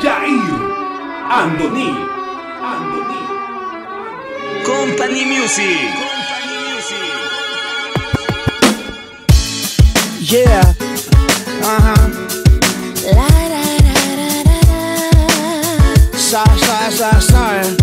Jair Andoni. Company Music. Yeah. Sorry.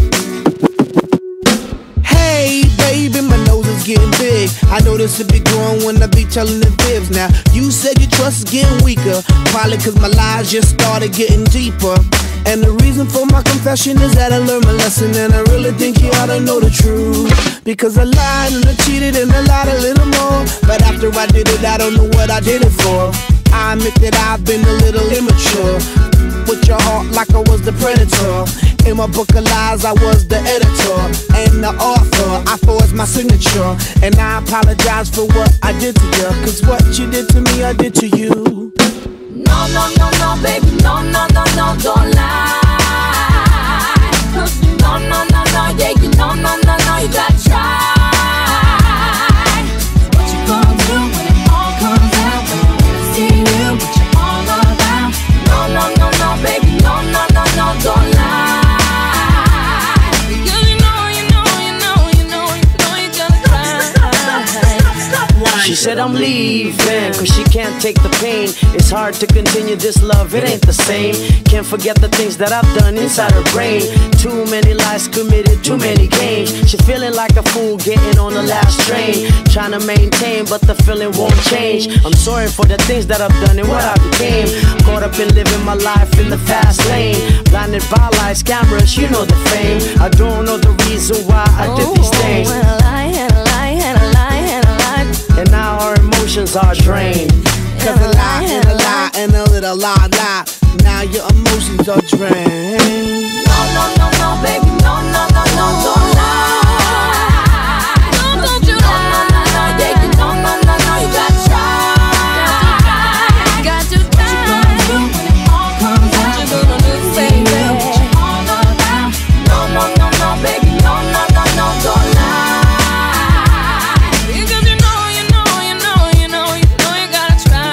Hey, baby, my nose is getting big. I know this will be growing when I be telling the fibs. Now, you said your trust is getting weaker, probably cause my lies just started getting deeper. And the reason for my confession is that I learned my lesson, and I really think you ought to know the truth. Because I lied and I cheated and I lied a little more, but after I did it, I don't know what I did it for. I admit that I've been a little immature, with your heart like I was the predator. In my book of lies, I was the editor and the author. I forged my signature, and I apologize for what I did to you, cause what you did to me, I did to you. No, baby, no, don't lie. No, yeah, you know, you gotta try. What you gonna do when it all comes out? When you wanna see you, what you all about? No, baby, no, don't lie. Because you know, you gotta try. She said I'm leaving, cause she can't take the pain. It's hard to continue this love, it ain't the same. Can't forget the things that I've done inside her brain. Too many lies committed, too many games. She feeling like a fool getting on the last train, trying to maintain, but the feeling won't change. I'm sorry for the things that I've done and what I became. Caught up in living my life in the fast lane, blinded by lights, cameras, you know the fame. I don't know the reason why I did these things. And now our emotions are drained. Cause a lie and a lie and a little lie. Now your emotions are drained. No, baby, no, don't lie. Don't you lie. Yeah, you know, you gotta try. Got to try. What you gonna do when it all comes out? What you gonna do, baby? What you all about? No, baby, no, don't lie. Because you know, you gotta try.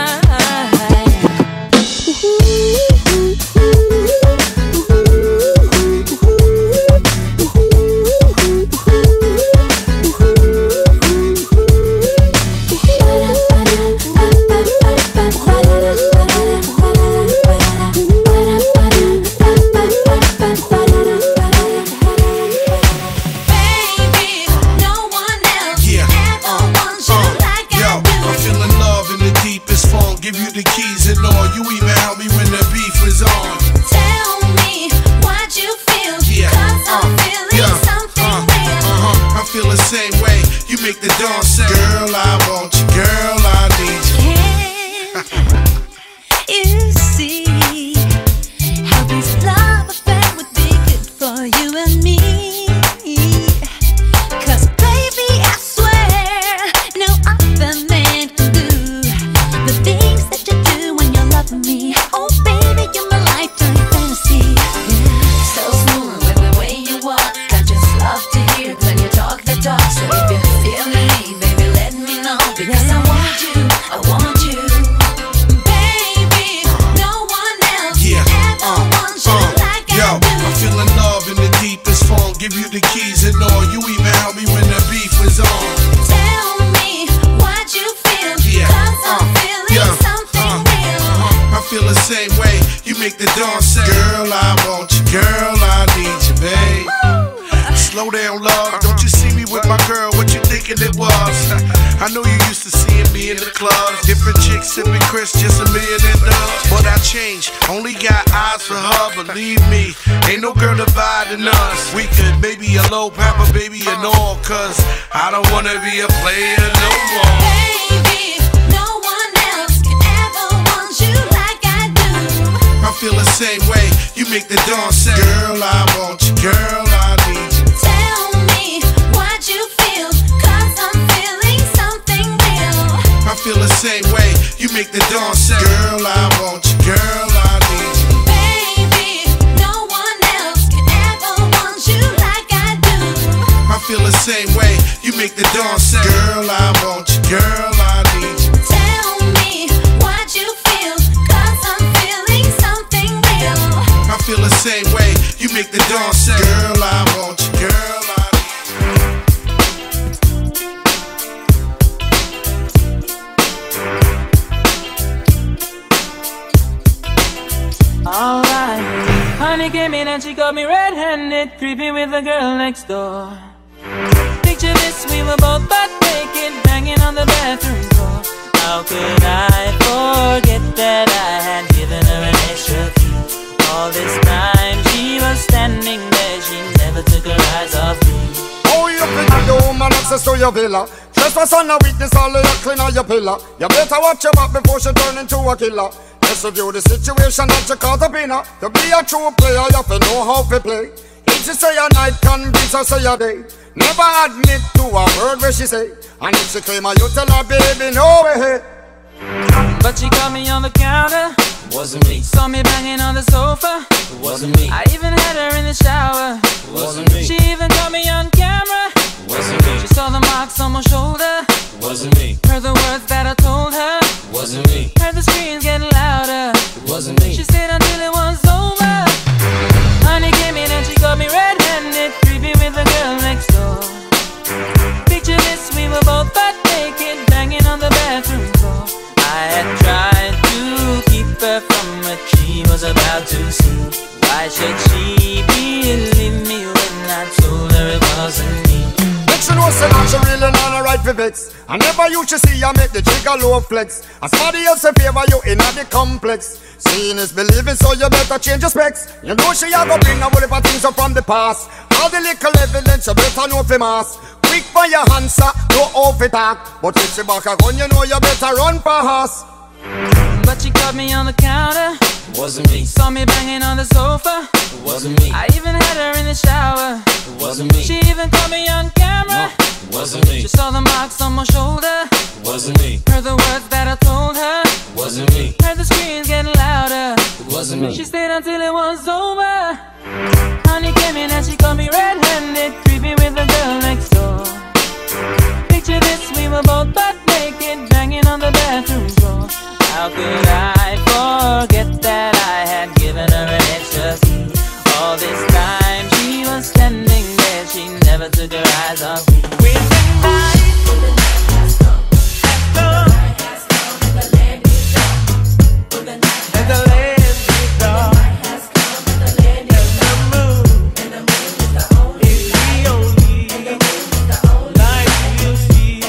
Give you the keys and all. You even help me when the beef is on. Tell me what you feel. Yeah. Cause I'm feeling something real. I feel the same way. You make the dawn say, girl, I want you. Girl, I need you. Can't you see how this love affair would be good for you and me? Cause baby, I swear no other man can do the things that you do when you're loving me. Oh baby, you're my lifetime fantasy. So smooth with the way you walk, I just love to hear it when you talk the talk. So if you're feeling me, baby, let me know. Because I want you, baby, no one else ever wants you like I do. I'm feeling love in the deepest form. Give you the keys and all. You even help me when the beef is on. Tell me what you feel. Cause I'm feeling something real. I feel the same way. You make the dawn say, girl, I want you. Girl, I need you, babe. Slow down, love. Don't you see me with my girl? What you thinking it was? I know you used to seeing me in the clubs. Different chicks sipping Chris, just a million and dubs. But I changed, only got eyes for her. Believe me, ain't no girl dividing us. We could maybe a low papa, baby, and all. Cause I don't wanna be a player no more. Baby, no one else can ever want you like I do. I feel the same way. You make the dawn say, girl, I want you. Girl, I need you. Tell me what you feel. Cause I'm feeling something real. I feel the same way. You make the dawn say, girl, I want you. Girl, I need you. Baby, no one else can ever want you like I do. I feel the same way. You make the dawn say, girl, I want you. Girl, I need you. Tell me what you feel. Cause I'm feeling something real. I feel the make the dawn say, girl, I want you, girl, I Alright, honey came in and she got me red-handed, creepy with the girl next door. Picture this, we were both butt naked, banging on the bathroom door. How could I forget that I had given her an extra key? All this time she was standing there, she never took her eyes off me. Oh, you think the woman access to your villa? Trespass on a weakness, all of your clean on your pillar. You better watch your back before she turn into a killer. Let's review the situation that you caught up in her. To be a true player, you have to know how to play. If she say a night, convince her say a day. Never admit to a word where she say. And if she claim her, you tell her, baby, no way. But she caught me on the counter. Wasn't me. Saw me banging on the sofa. Wasn't me. I even had her in the shower. Wasn't me. She even caught me on camera. Wasn't me. She saw the marks on my shoulder. Wasn't me. Heard the words that I told her. Wasn't me. Heard the screams getting louder. Wasn't me. She stayed until it was over. Honey came in and she got me red-handed, creepy with the girl next door. Picture this, we were both butt naked, banging on the bathroom floor. I had tried to keep her from what she was about to see. Why should she believe me when I told her it wasn't me? She know say that she really not a right for vex. I never used to see her make the trigger low flex. As somebody else in favor you in the complex. Seeing is believing, so you better change your specs. You know she a go bring a whole heap of things up from the past. All the little evidence you better know for mass. Quick for your answer, no off it talk. But if she back a gun, you know you better run fast. But she caught me on the counter. Wasn't me. Saw me banging on the sofa. Wasn't me. I even had her in the shower. Wasn't me. She even caught me on camera. Wasn't me. She saw the marks on my shoulder. Wasn't me. Heard the words that I told her. Wasn't me. Heard the screams getting louder. Wasn't me. She stayed until it was over. Honey came in and she caught me red-handed, creepy with the girl next door. Picture this, we were both butt naked, banging on the bathroom floor. How could I forget that I had given her an extra key? All this time she was standing there, she never took her eyes off me. When the night has come, and the land is dark, and the land is dark, and the moon is the only light we'll see.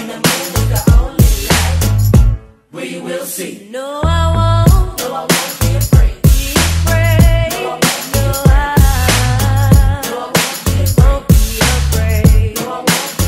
We will see. No, I won't be afraid. No, I won't be afraid.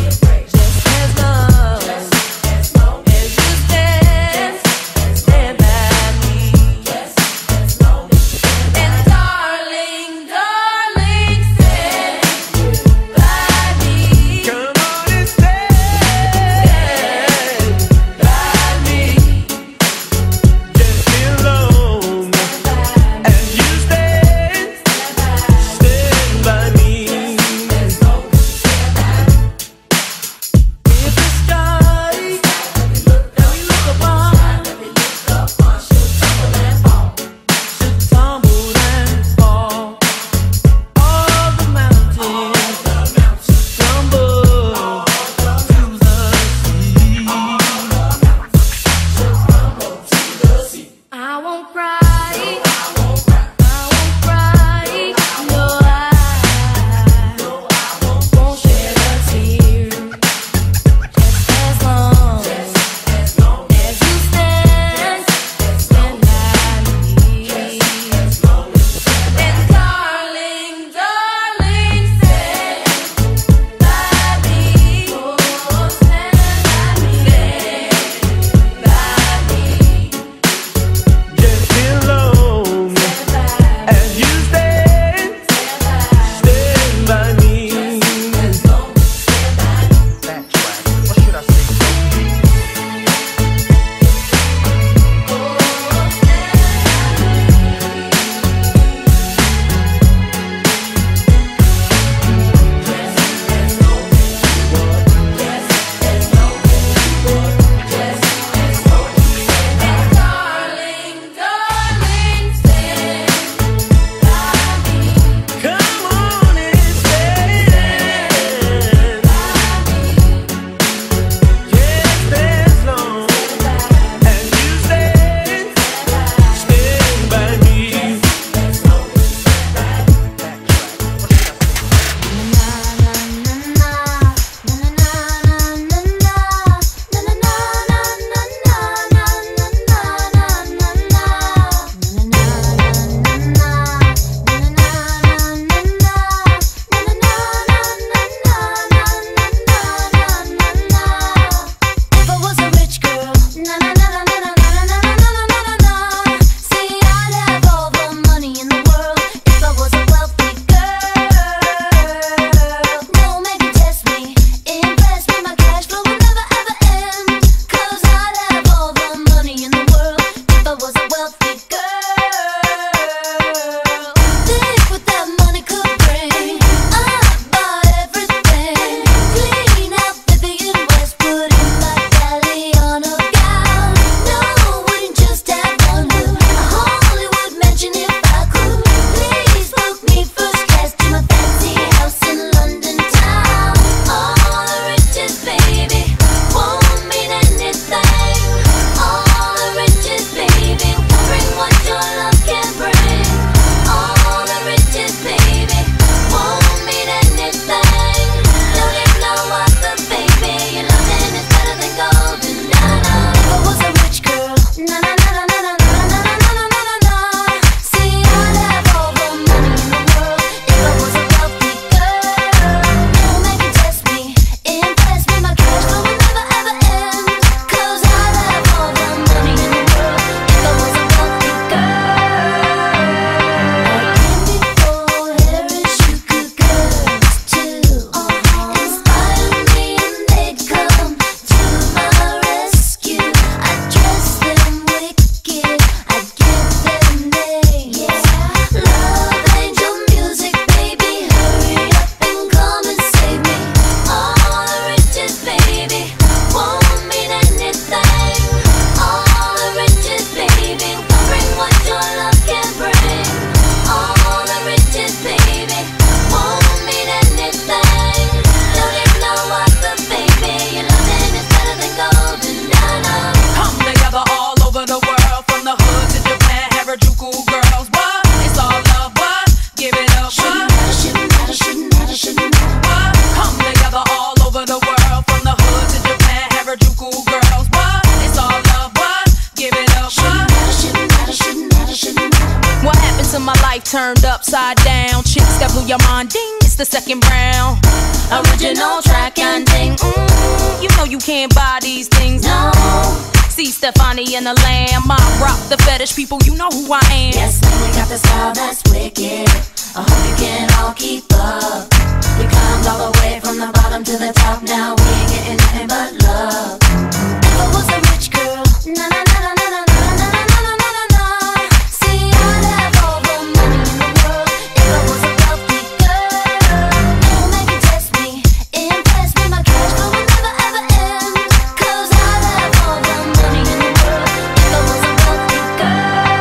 life turned upside down. Chicks that blew your mind, ding, it's the second round. Original track and ding, you know you can't buy these things, no. See Stefani and the Lamb, I rock the fetish people, you know who I am. Yes, man, we got the style that's wicked. I hope you can all keep up. We climbed all the way from the bottom to the top. Now we ain't getting nothing but love. If I was a rich girl, na na na na na na na na na na na na. See, I'd have all the money in the world. If I was a wealthy girl, don't make you test me, impress me. My cash flow will never ever end. 'Cause I'd have all the money in the world. If I was a wealthy girl.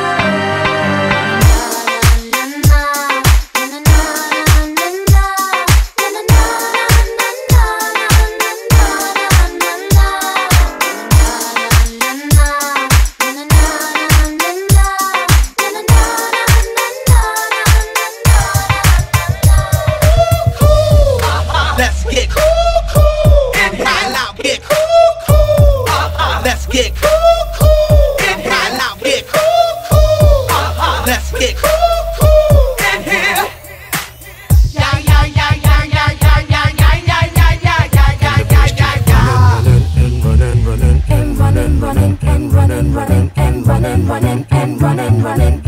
Let's get cool and high out, get cool. Let's get cool and high out, get cool. Let's get cool and high. Yeah yeah yeah yeah yeah yeah yeah yeah yeah yeah yeah yeah yeah yeah yeah. And running and running and running and running and running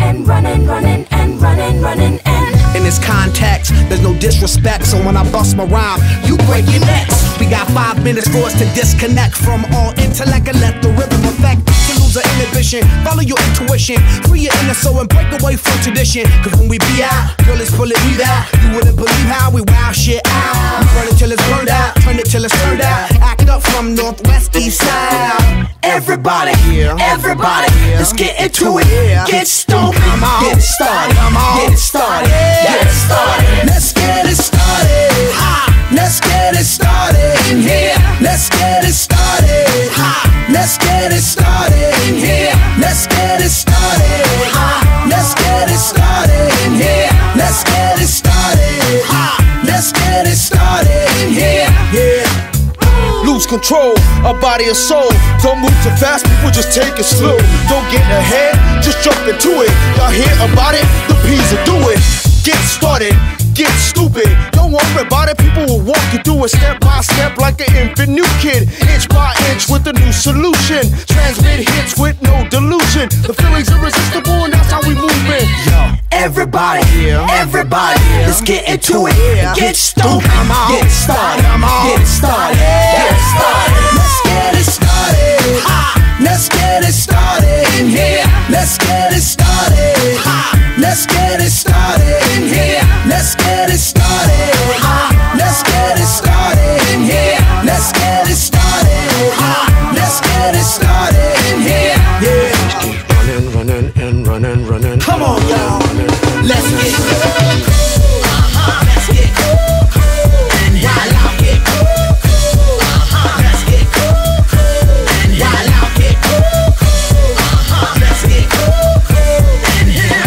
and running. In this context, there's no disrespect, so when I bust my rhyme, you break your necks. We got 5 minutes for us to disconnect from all intellect and let the rhythm affect. To lose our inhibition, follow your intuition, free your inner soul and break away from tradition. 'Cause when we be out, girl, it's pulling me out. You wouldn't believe how we wow shit out. We burn it till it's burned out, turn it till it's turned out. Act up from northwest, east side. Everybody, everybody, let's get into it. Get stoked, get it started, get it started, get it started. Let's get it started. Let's get it started in here. Let's get it started. Let's get it started in here. Let's get it started. Let's get it started in here. Let's get it started. Let's get it started in here. Yeah. Lose control, a body and soul. Don't move too fast, people just take it slow. Don't get ahead, just jump into it. Y'all hear about it? The P's will do it. Get started, get stupid. Don't worry about it, people will walk you through it step by step like an infant new kid. Inch by inch with a new solution. Transmit hits with no delusion. The feeling's irresistible and that's how we move in. Yo, everybody, everybody, let's get into it. Get stoked, get it started, get it started, get it started. Let's get it started. Let's get it started in here. Let's get it started. Let's get it started in here. Let's get it started. Let's get it started in here. Let's get it started. Let's get it started in here. Yeah. Running and running. Come on, y'all. Let's get cool. Let's get cool. And while I get cool. Let's get cool. And while I get cool. Let's get cool. And here.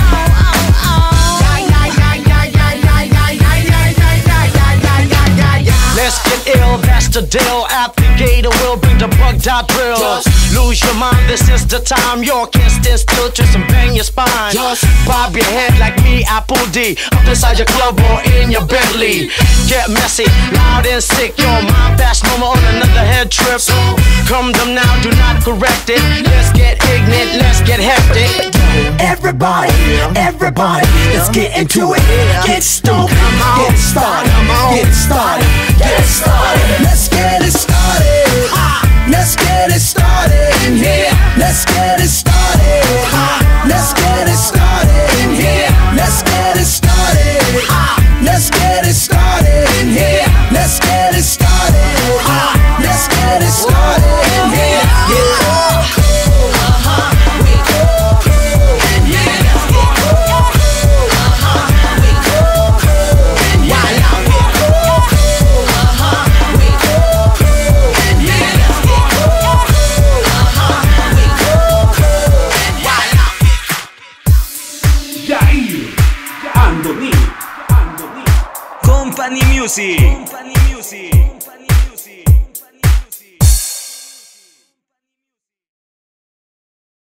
Let's get ill, that's the deal. At the gator, we'll bring the bugged out drill. Lose your mind, this is the time. You can't stand still, twist and bang your spine. Bob your head like me, Apple D. Up inside your club or in your Bentley. Get messy, loud and sick. Your mind fast, no more on another head trip. Come them now, do not correct it. Let's get ignorant, let's get hectic. Everybody, everybody, let's get into it. Get stoked, get it started, get it started, get it started. Let's get it started. Let's get it started in here. Let's get it started. Let's get it started in here. Let's get it started. Let's get it started in here. Let's get it started. Let's get it started in here. Yeah. Company Music.